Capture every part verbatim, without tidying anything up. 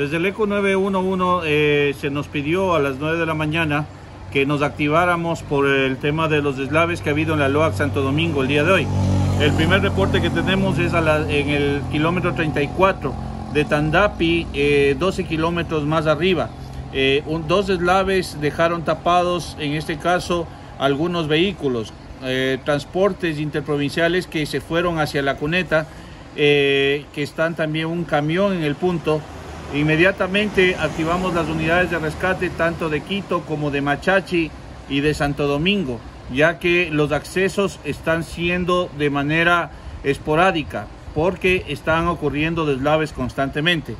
Desde el ECO nueve uno uno eh, se nos pidió a las nueve de la mañana que nos activáramos por el tema de los deslaves que ha habido en la LOAC Santo Domingo el día de hoy. El primer reporte que tenemos es a la, en el kilómetro treinta y cuatro de Tandapi, eh, doce kilómetros más arriba. Eh, un, dos deslaves dejaron tapados, en este caso, algunos vehículos, eh, transportes interprovinciales que se fueron hacia la cuneta, eh, que están también un camión en el punto. Inmediatamente activamos las unidades de rescate tanto de Quito como de Machachi y de Santo Domingo, ya que los accesos están siendo de manera esporádica porque están ocurriendo deslaves constantemente.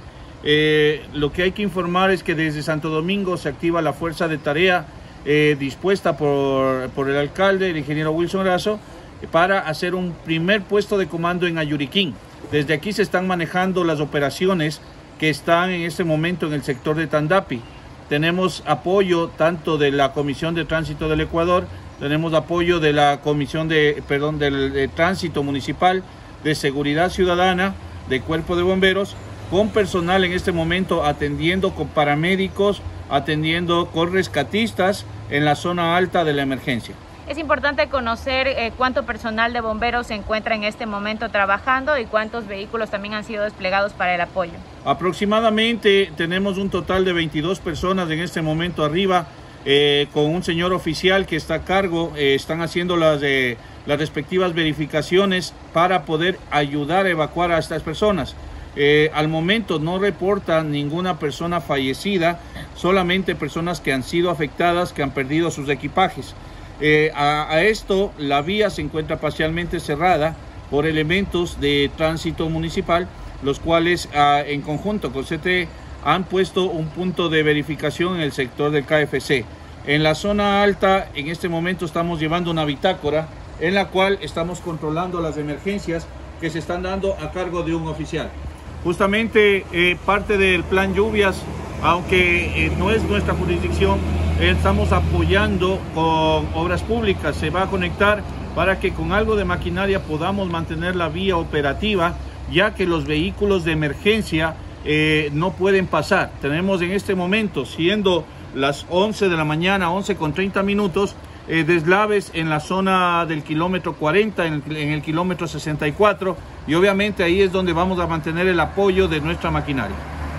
Eh, lo que hay que informar es que desde Santo Domingo se activa la fuerza de tarea eh, dispuesta por, por el alcalde, el ingeniero Wilson Razo, para hacer un primer puesto de comando en Ayuriquín. Desde aquí se están manejando las operaciones que están en este momento en el sector de Tandapi. Tenemos apoyo tanto de la Comisión de Tránsito del Ecuador, tenemos apoyo de la Comisión de, perdón, del de Tránsito Municipal, de Seguridad Ciudadana, de Cuerpo de Bomberos, con personal en este momento atendiendo con paramédicos, atendiendo con rescatistas en la zona alta de la emergencia. Es importante conocer eh, cuánto personal de bomberos se encuentra en este momento trabajando y cuántos vehículos también han sido desplegados para el apoyo. Aproximadamente tenemos un total de veintidós personas en este momento arriba, eh, con un señor oficial que está a cargo. Eh, están haciendo las, eh, las respectivas verificaciones para poder ayudar a evacuar a estas personas. Eh, al momento no reportan ninguna persona fallecida, solamente personas que han sido afectadas, que han perdido sus equipajes. Eh, a, a esto, la vía se encuentra parcialmente cerrada por elementos de tránsito municipal, los cuales ah, en conjunto con C T E han puesto un punto de verificación en el sector del K F C. En la zona alta, en este momento estamos llevando una bitácora en la cual estamos controlando las emergencias que se están dando a cargo de un oficial. Justamente eh, parte del plan lluvias, aunque eh, no es nuestra jurisdicción, estamos apoyando con obras públicas. Se va a conectar para que con algo de maquinaria podamos mantener la vía operativa, ya que los vehículos de emergencia eh, no pueden pasar. Tenemos en este momento, siendo las once de la mañana, once con treinta minutos, eh, deslaves en la zona del kilómetro cuarenta, en el, en el kilómetro sesenta y cuatro, y obviamente ahí es donde vamos a mantener el apoyo de nuestra maquinaria.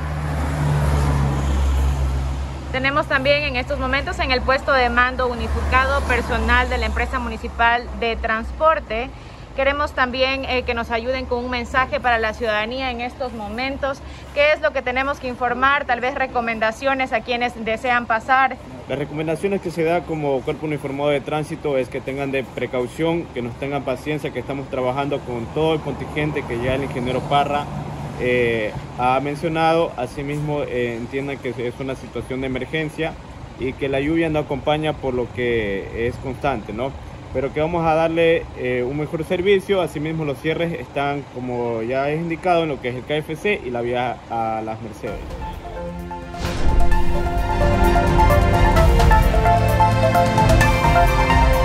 Tenemos también en estos momentos en el puesto de mando unificado personal de la empresa municipal de transporte. Queremos también eh, que nos ayuden con un mensaje para la ciudadanía en estos momentos. ¿Qué es lo que tenemos que informar? Tal vez recomendaciones a quienes desean pasar. Las recomendaciones que se da como Cuerpo Uniformado de Tránsito es que tengan de precaución, que nos tengan paciencia, que estamos trabajando con todo el contingente que ya el ingeniero Parra Eh, ha mencionado. Asimismo, eh, entiendan que es una situación de emergencia y que la lluvia no acompaña por lo que es constante, ¿no? Pero que vamos a darle eh, un mejor servicio. Asimismo, los cierres están, como ya es indicado, en lo que es el K F C y la vía a Las Mercedes. We'll be right back.